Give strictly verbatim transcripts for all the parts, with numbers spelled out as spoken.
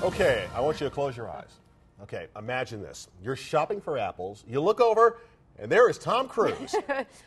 Okay, I want you to close your eyes. Okay, imagine this. You're shopping for apples. You look over, and there is Tom Cruise.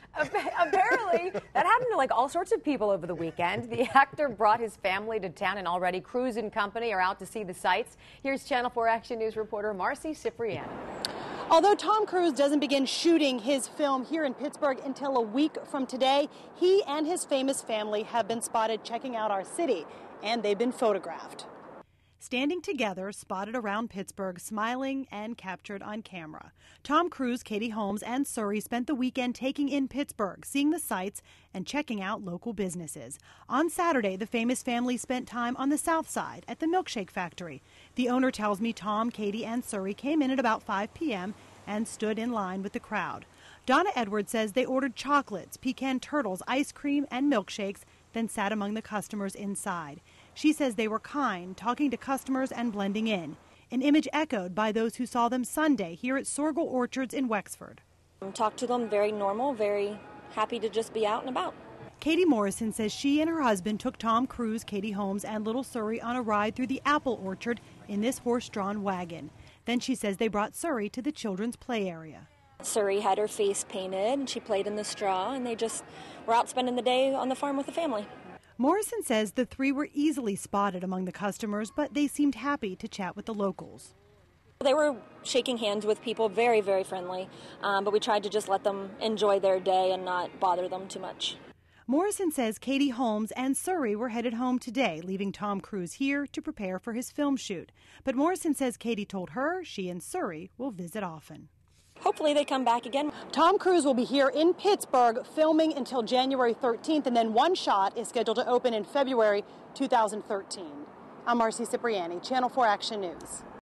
Apparently, that happened to like all sorts of people over the weekend. The actor brought his family to town, and already Cruise and company are out to see the sights. Here's Channel four Action News reporter Marcy Cipriani. Although Tom Cruise doesn't begin shooting his film here in Pittsburgh until a week from today, he and his famous family have been spotted checking out our city, and they've been photographed. Standing together, spotted around Pittsburgh, smiling and captured on camera. Tom Cruise, Katie Holmes, and Surrey spent the weekend taking in Pittsburgh, seeing the sights and checking out local businesses. On Saturday, the famous family spent time on the South Side at the Milkshake Factory. The owner tells me Tom, Katie, and Surrey came in at about five p m and stood in line with the crowd. Donna Edwards says they ordered chocolates, pecan turtles, ice cream, and milkshakes, then sat among the customers inside. She says they were kind, talking to customers and blending in, an image echoed by those who saw them Sunday here at Sorgel Orchards in Wexford. Talked to them, very normal, very happy to just be out and about. Katie Morrison says she and her husband took Tom Cruise, Katie Holmes, and little Surrey on a ride through the apple orchard in this horse-drawn wagon. Then she says they brought Surrey to the children's play area. Surrey had her face painted, and she played in the straw, and they just were out spending the day on the farm with the family. Morrison says the three were easily spotted among the customers, but they seemed happy to chat with the locals. They were shaking hands with people, very, very friendly, um, but we tried to just let them enjoy their day and not bother them too much. Morrison says Katie Holmes and Surrey were headed home today, leaving Tom Cruise here to prepare for his film shoot. But Morrison says Katie told her she and Surrey will visit often. Hopefully they come back again. Tom Cruise will be here in Pittsburgh filming until January thirteenth, and then One Shot is scheduled to open in February two thousand thirteen. I'm Marcy Cipriani, Channel four Action News.